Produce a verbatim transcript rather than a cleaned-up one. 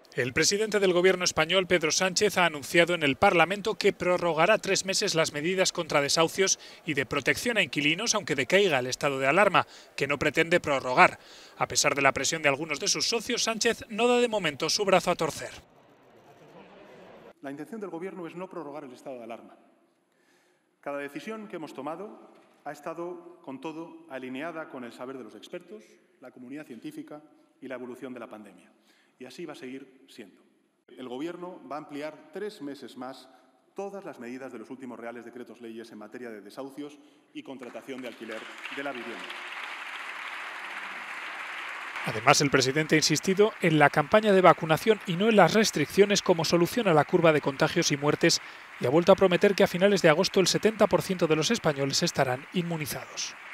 El presidente del Gobierno español, Pedro Sánchez, ha anunciado en el Parlamento que prorrogará tres meses las medidas contra desahucios y de protección a inquilinos, aunque decaiga el estado de alarma, que no pretende prorrogar. A pesar de la presión de algunos de sus socios, Sánchez no da de momento su brazo a torcer. La intención del Gobierno es no prorrogar el estado de alarma. Cada decisión que hemos tomado ha estado, con todo, alineada con el saber de los expertos, la comunidad científica y la evolución de la pandemia. Y así va a seguir siendo. El Gobierno va a ampliar tres meses más todas las medidas de los últimos reales decretos leyes en materia de desahucios y contratación de alquiler de la vivienda. Además, el presidente ha insistido en la campaña de vacunación y no en las restricciones como solución a la curva de contagios y muertes, y ha vuelto a prometer que a finales de agosto el setenta por ciento de los españoles estarán inmunizados.